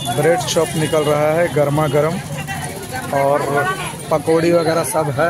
Bread chop निकल रहा है गर्मा गर्म और पकौड़ी वगैरह सब है।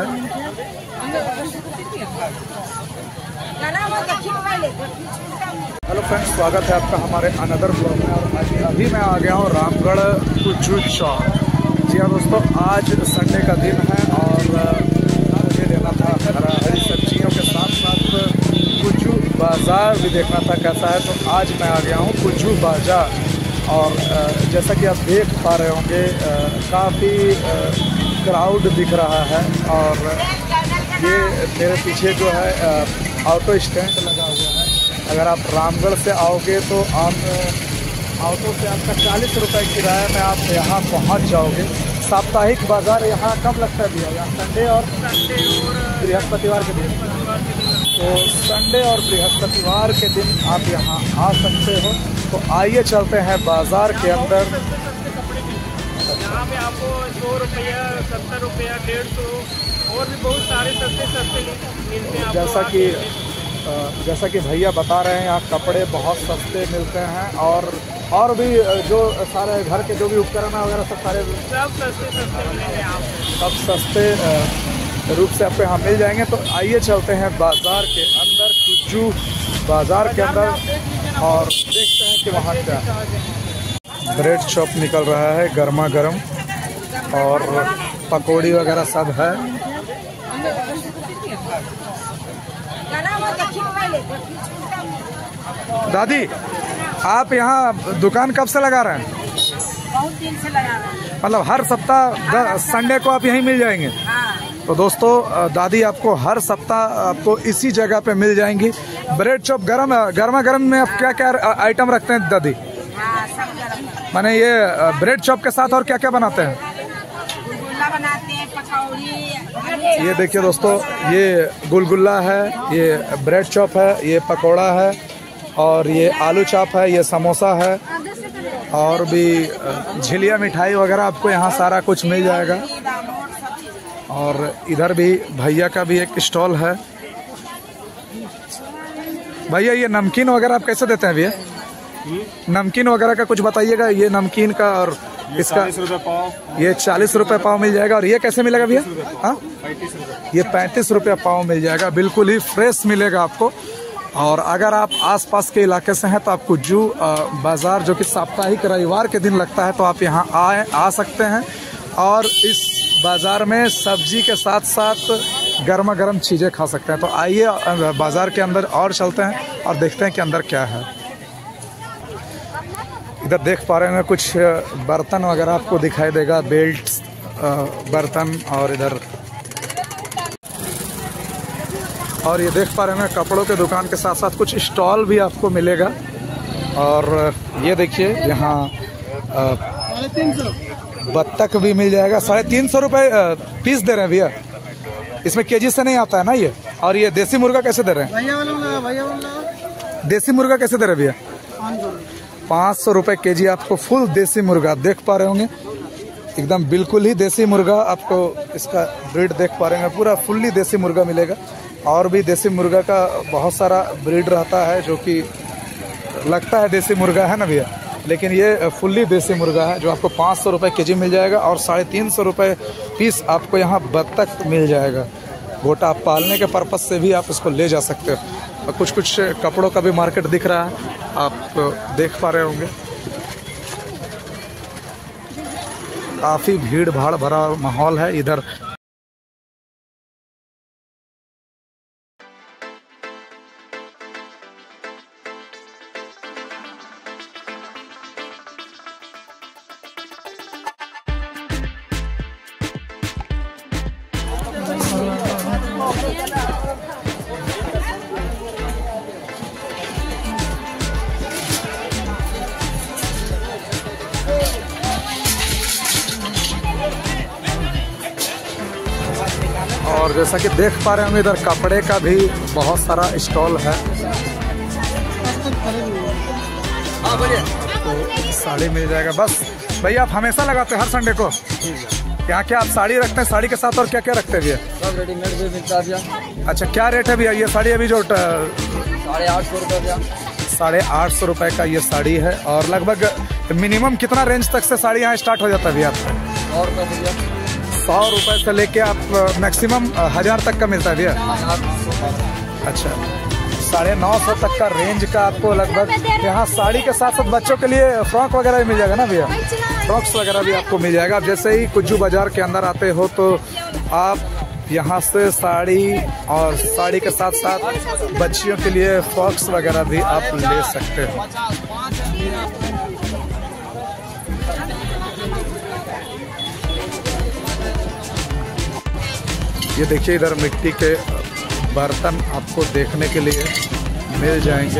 हेलो फ्रेंड्स, स्वागत है आपका हमारे अनदर ब्लॉग में। और अभी मैं आ गया हूँ रामगढ़ कुज्जू चौक। जी हाँ दोस्तों, आज संडे का दिन है और मुझे लेना था हरी सब्जियों के साथ साथ कुज्जू बाज़ार भी देखना था कैसा है। तो आज मैं आ गया हूँ कुज्जू बाज़ार और जैसा कि आप देख पा रहे होंगे काफ़ी क्राउड दिख रहा है। और ये मेरे पीछे जो है ऑटो स्टैंड लगा हुआ है। अगर आप रामगढ़ से आओगे तो आप ऑटो से आपका 40 रुपये किराया में आप यहाँ पहुँच जाओगे। साप्ताहिक बाज़ार यहाँ कब लगता है भैया? यहाँ संडे और बृहस्पतिवार के दिन। तो संडे और बृहस्पतिवार के दिन आप यहाँ आ सकते हो। तो आइए चलते हैं बाज़ार के अंदर। यहाँ पे आपको 100 रुपया, 70 रुपया, 150 और भी बहुत सारे सस्ते मिलते हैं। जैसा कि भैया बता रहे हैं, यहाँ कपड़े बहुत सस्ते मिलते हैं और भी जो सारे घर के जो भी उपकरण है वगैरह सब सस्ते मिलेंगे। सब सस्ते रूप से आपको यहाँ मिल जाएंगे। तो आइए चलते हैं बाज़ार के अंदर, कुज्जू बाज़ार के अंदर, और देखते हैं कि वहाँ क्या है। ब्रेड चॉप निकल रहा है गर्मा गर्म और पकौड़ी वगैरह सब है। दादी, आप यहाँ दुकान कब से लगा रहे हैं? बहुत दिन से लगा रहे हैं। मतलब हर सप्ताह संडे को आप यहीं मिल जाएंगे? तो दोस्तों, दादी आपको हर सप्ताह आपको इसी जगह पे मिल जाएंगी। ब्रेड चॉप गर्मा गर्म में आप क्या क्या आइटम रखते हैं दादी? सब गरम। माने ये ब्रेड चॉप के साथ और क्या क्या बनाते हैं? गुलगुल्ला बनाते हैं, पकौड़ी। ये देखिए दोस्तों, ये गुलगुल्ला है, ये ब्रेड चॉप है, ये पकौड़ा है और ये आलू चाप है, ये समोसा है और भी झिलिया मिठाई वगैरह आपको यहाँ सारा कुछ मिल जाएगा। और इधर भी भैया का भी एक स्टॉल है। भैया, ये नमकीन वगैरह आप कैसे देते हैं भैया? नमकीन वगैरह का कुछ बताइएगा। ये नमकीन का और इसका 40 रुपये पाव। ये 40 रुपये पाव मिल जाएगा। और ये कैसे मिलेगा भैया? हाँ, 35 रुपये। ये 35 रुपये पाव मिल जाएगा। बिल्कुल ही फ्रेश मिलेगा आपको। और अगर आप आसपास के इलाके से हैं तो आप कुज्जू बाज़ार, जो कि साप्ताहिक रविवार के दिन लगता है, तो आप यहाँ आ सकते हैं और इस बाज़ार में सब्जी के साथ साथ गर्मा गर्म चीज़ें खा सकते हैं। तो आइए बाज़ार के अंदर और चलते हैं और देखते हैं कि अंदर क्या है। इधर देख पा रहे हैं कुछ बर्तन वगैरह आपको दिखाई देगा, बेल्ट बर्तन, और ये देख पा रहे हैं कपड़ों के दुकान के साथ साथ कुछ स्टॉल भी आपको मिलेगा। और ये देखिए यहाँ बत्तख भी मिल जाएगा। 350 रुपये पीस दे रहे हैं भैया। इसमें केजी से नहीं आता है ना ये। और ये देसी मुर्गा कैसे दे रहे हैं? देसी मुर्गा कैसे दे रहे हैं भैया? 500 रुपये केजी आपको फुल देसी मुर्गा देख पा रहे होंगे। एकदम बिल्कुल ही देसी मुर्गा आपको, इसका ब्रीड देख पा रहे हैं, पूरा फुल्ली देसी मुर्गा मिलेगा। और भी देसी मुर्गा का बहुत सारा ब्रीड रहता है जो कि लगता है देसी मुर्गा है ना भैया, लेकिन ये फुल्ली देसी मुर्गा है जो आपको 500 रुपये केजी मिल जाएगा। और 350 रुपये पीस आपको यहाँ बत्तख मिल जाएगा। गोटा आप पालने के पर्पज़ से भी आप इसको ले जा सकते हो। और कुछ कपड़ों का भी मार्केट दिख रहा है, आप देख पा रहे होंगे। काफ़ी भीड़ भाड़ भरा माहौल है इधर। और जैसा कि देख पा रहे हैं इधर कपड़े का भी बहुत सारा स्टॉल है। तो साड़ी मिल जाएगा। बस भैया, आप हमेशा लगाते हैं हर संडे को? यहाँ क्या आप साड़ी रखते हैं? साड़ी के साथ और क्या क्या रखते हैं भैया? सब रेडीमेड भी मिलता है। अच्छा, क्या रेट है भैया ये साड़ी अभी जो? 850 रुपये भैया। 850 रुपये का ये साड़ी है। और लगभग मिनिमम कितना रेंज तक से साड़ी यहाँ स्टार्ट हो जाता है भैया? 100 रुपये से लेके आप मैक्सिमम 1000 तक का मिलता है भैया? अच्छा, 950 तक का रेंज का आपको लगभग यहाँ साड़ी के साथ साथ बच्चों के लिए फ्रॉक वगैरह भी मिल जाएगा ना भैया? फ्रॉक्स वगैरह भी आपको मिल जाएगा। जैसे ही कुज्जू बाजार के अंदर आते हो तो आप यहाँ से साड़ी और साड़ी के साथ साथ बच्चियों के लिए फ्रॉक्स वगैरह भी आप ले सकते हो। ये देखिए, इधर मिट्टी के बर्तन आपको देखने के लिए मिल जाएंगे।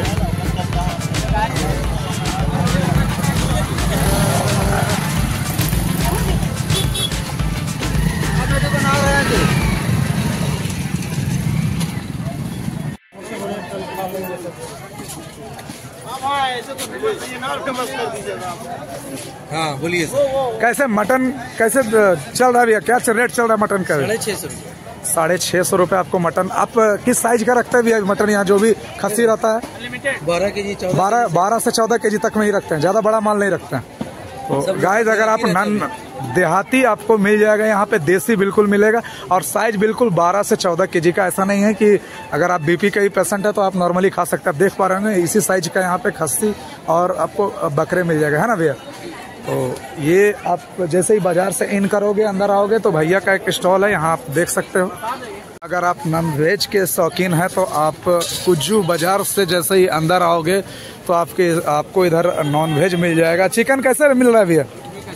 हाँ बोलिए। कैसे मटन कैसे चल रहा है भैया? क्या रेट चल रहा है मटन का? 650 रुपये आपको मटन। आप किस साइज का रखते हैं भैया मटन? यहाँ जो भी खस्सी रहता है 12 केजी 12 से 14 केजी तक में ही रखते हैं, ज्यादा बड़ा माल नहीं रखते हैं। तो गाइस, अगर आप नन देहाती आपको मिल जाएगा यहाँ पे, देसी बिल्कुल मिलेगा। और साइज बिल्कुल 12 से 14 केजी का। ऐसा नहीं है कि अगर आप बीपी का ही पेशेंट है तो आप नॉर्मली खा सकते हैं। आप देख पा रहे होंगे इसी साइज का यहाँ पे खस्सी और आपको बकरे मिल जाएगा, है ना भैया? तो ये आप जैसे ही बाजार से इन करोगे, अंदर आओगे तो भैया का एक स्टॉल है, यहाँ आप देख सकते हो। अगर आप नॉन वेज के शौकीन हैं तो आप कुज्जू बाजार से जैसे ही अंदर आओगे तो आपको इधर नॉन वेज मिल जाएगा। चिकन कैसे मिल रहा है भैया?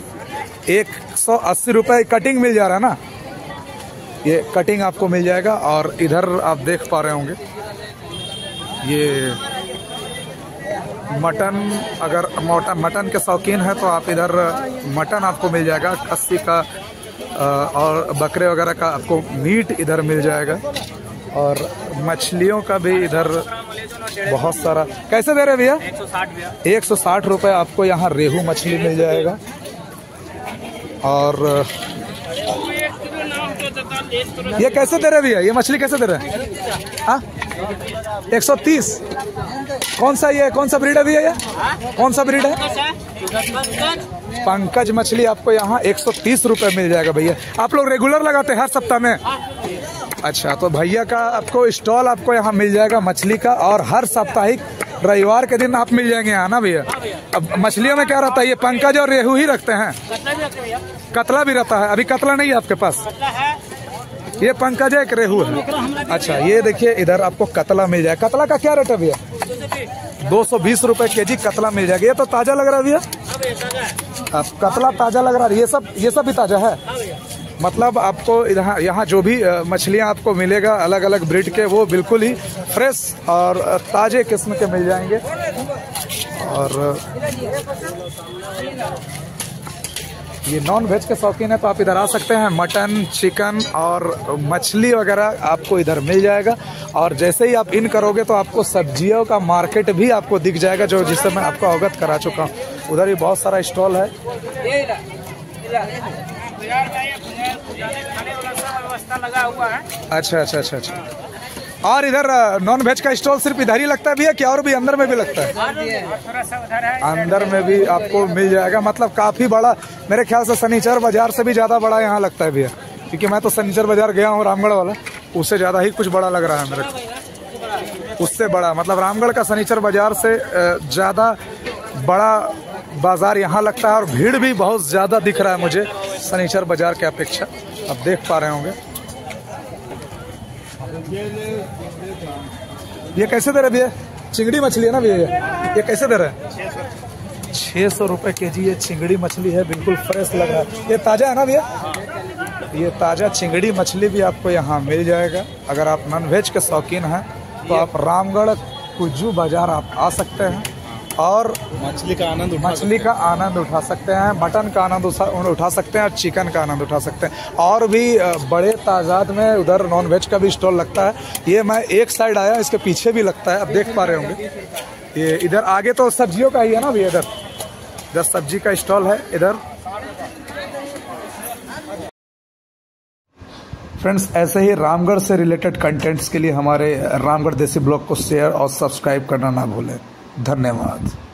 180 रुपये कटिंग मिल जा रहा है ना? ये कटिंग आपको मिल जाएगा। और इधर आप देख पा रहे होंगे ये मटन। अगर मटन के शौकीन है तो आप इधर मटन आपको मिल जाएगा, खस्सी का और बकरे वगैरह का आपको मीट इधर मिल जाएगा। और मछलियों का भी इधर बहुत सारा। कैसे दे रहे भैया? 160 रुपये आपको यहाँ रेहू मछली मिल जाएगा। और ये कैसे दे रहे भैया? ये मछली कैसे दे रहे हैं? 130। कौन सा ब्रीड है भैया? ये कौन सा ब्रीड है? पंकज मछली आपको यहाँ 130 रुपये मिल जाएगा भैया। आप लोग रेगुलर लगाते हैं हर सप्ताह में? अच्छा, तो भैया का आपको स्टॉल आपको यहाँ मिल जाएगा मछली का। और हर साप्ताहिक रविवार के दिन आप मिल जाएंगे यहाँ ना भैया? अब मछलियों में क्या रहता है? ये पंकज और रेहू ही रखते हैं? कतला भी रहता है? अभी कतला नहीं है आपके पास? ये पंकज है, एक रेहू है। अच्छा, ये देखिए इधर आपको कतला मिल जाएगा। कतला का क्या रेट है भैया? 220 रुपये केजी कतला मिल जाएगा। ये तो ताजा लग रहा है भैया? कतला ताजा लग रहा है। ये सब भी ताजा है? मतलब आपको यहाँ जो भी मछलियाँ आपको मिलेगा अलग अलग ब्रीड के, वो बिल्कुल ही फ्रेश और ताजे किस्म के मिल जाएंगे। और ये नॉन वेज के शौकीन है तो आप इधर आ सकते हैं। मटन, चिकन और मछली वगैरह आपको इधर मिल जाएगा। और जैसे ही आप इन करोगे तो आपको सब्जियों का मार्केट भी आपको दिख जाएगा, जो जिससे मैं आपको अवगत करा चुका हूँ। उधर भी बहुत सारा स्टॉल है। लगा हुआ है। अच्छा। और इधर नॉन वेज का स्टॉल सिर्फ इधर ही लगता है भैया, क्या और भी अंदर में भी लगता है? थोड़ा सा उधर है, अंदर में भी आपको मिल जाएगा। मतलब काफी बड़ा, मेरे ख्याल से सनीचर बाजार से भी ज्यादा बड़ा यहाँ लगता है भैया, क्योंकि मैं तो सनीचर बाजार गया हूँ रामगढ़ वाला, उससे ज्यादा ही कुछ बड़ा लग रहा है मेरे को। उससे बड़ा मतलब रामगढ़ का सनीचर बाजार से ज्यादा बड़ा बाजार यहाँ लगता है। और भीड़ भी बहुत ज्यादा दिख रहा है मुझे सनीचर बाजार के अपेक्षा, आप देख पा रहे होंगे। ये कैसे दे रहे भैया? चिंगड़ी मछली है ना भैया? ये कैसे दे रहे हैं? 600 रुपये केजी ये चिंगड़ी मछली है, बिल्कुल फ्रेश लग रहा है। ये ताजा है ना भैया? ये ताजा चिंगड़ी मछली भी आपको यहाँ मिल जाएगा। अगर आप नॉन वेज के शौकीन हैं तो आप रामगढ़ कुज्जू बाजार आप आ सकते हैं और मछली का आनंद उठा सकते हैं, मटन का आनंद उठा सकते हैं और चिकन का आनंद उठा सकते हैं। और भी बड़े तादाद में उधर नॉन वेज का भी स्टॉल लगता है। ये मैं एक साइड आया, इसके पीछे भी लगता है, आप देख पा रहे होंगे। ये इधर आगे तो सब्जियों का ही है ना भैया? इधर सब्जी का स्टॉल है इधर। फ्रेंड्स, ऐसे ही रामगढ़ से रिलेटेड कंटेंट्स के लिए हमारे रामगढ़ देसी ब्लॉग को शेयर और सब्सक्राइब करना ना भूलें। धन्यवाद।